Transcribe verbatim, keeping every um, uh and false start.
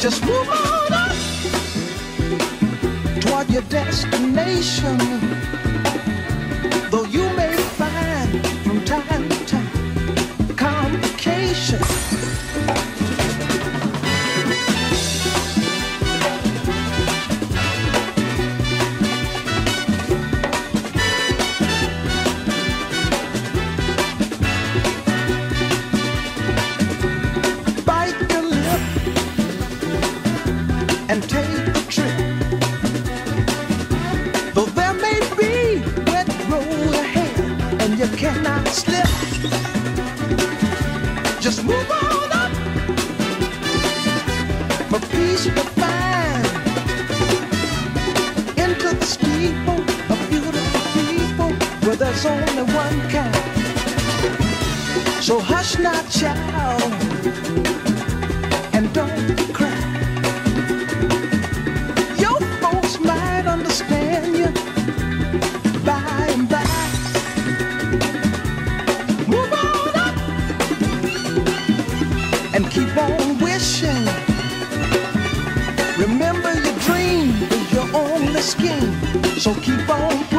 Just move on up toward your destination. Though you may find from time to time complications. And take the trip. Though there may be wet road ahead and you cannot slip, just move on up for peace to find into the steeple of beautiful people where there's only one kind. So hush not, child, and don't cry. Understand you by and by. Move on up and keep on wishing. Remember your dream is your only scheme, so keep on